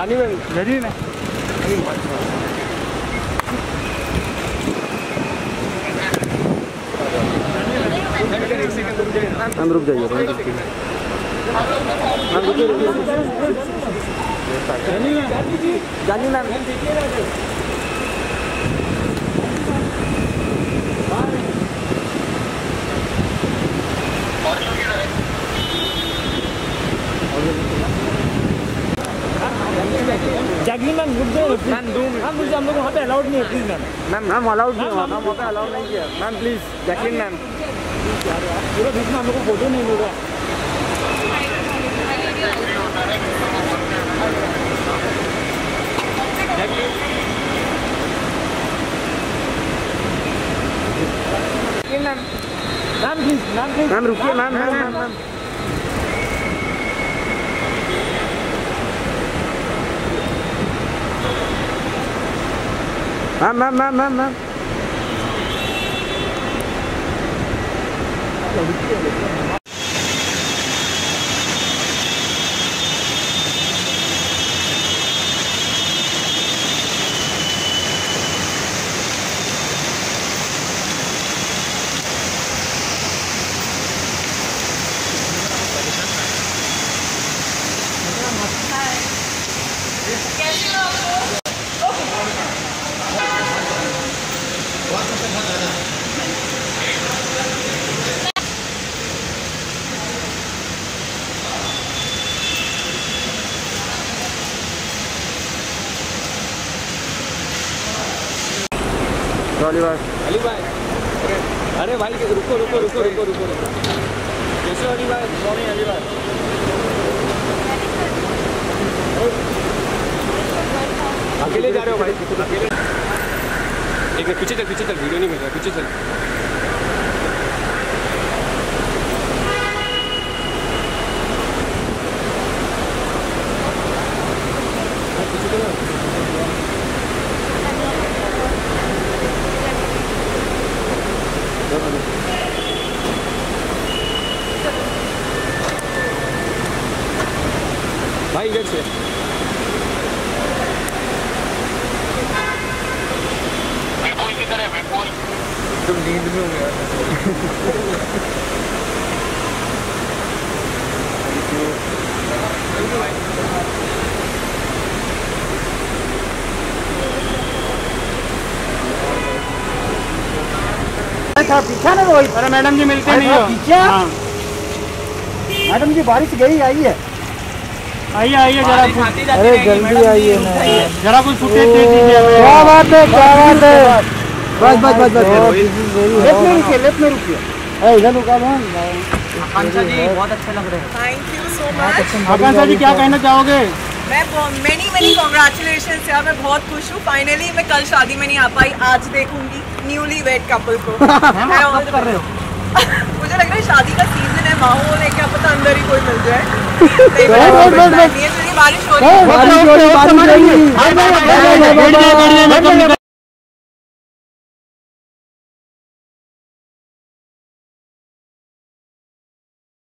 पानी में नदी में हम रुक जाइए जानी मैम जैकलिन मैम रुक जाओ मैम, 2 मिनट हम रुक जाओ, हम लोग वहाँ पे अलाउड नहीं है प्लीज मैम। मैम अलाउड नहीं हुआ, वहाँ पे अलाउड नहीं किया मैम, प्लीज जैकलिन मैम पूरा बीच में हम लोग को फोटो नहीं मिल रहा। मैम प्लीज मैम रुकिए ma'am ma'am ma'am ma'am ma'am ma'am ma'am Ali भाई अरे भाई रुको कैसे अली भाई? मॉर्निंग अली भाई, अकेले जा रहे हो भाई? अकेले एक पीछे चल वीडियो नहीं मिल रहा, पीछे चल। भाई इधर से तुम नींद में हो गया। पीछा ना रोहित, अरे मैडम जी मिलते नहीं हो पीछे। मैडम जी बारिश गई, आई है जरा, अरे जल्दी आइए ना, जरा कुछ फुटेज दे दीजिए। क्या बात है बस लेफ्ट में रुकिए इधर रुका। आकांक्षा जी बहुत अच्छे लग रहे हैं, thank you so much. Akanksha ji क्या कहना चाहोगे? मैं मेनी कॉन्ग्रेचुलेशन यार, मैं बहुत खुश हूँ। फाइनली मैं कल शादी में नहीं आ पाई, आज देखूंगी न्यूली वेड कपल को। कर रहे हो मुझे लग रहा है शादी का सीजन है, माहौल है, क्या पता अंदर ही कोई मिल जाए। बारिश हो रही है।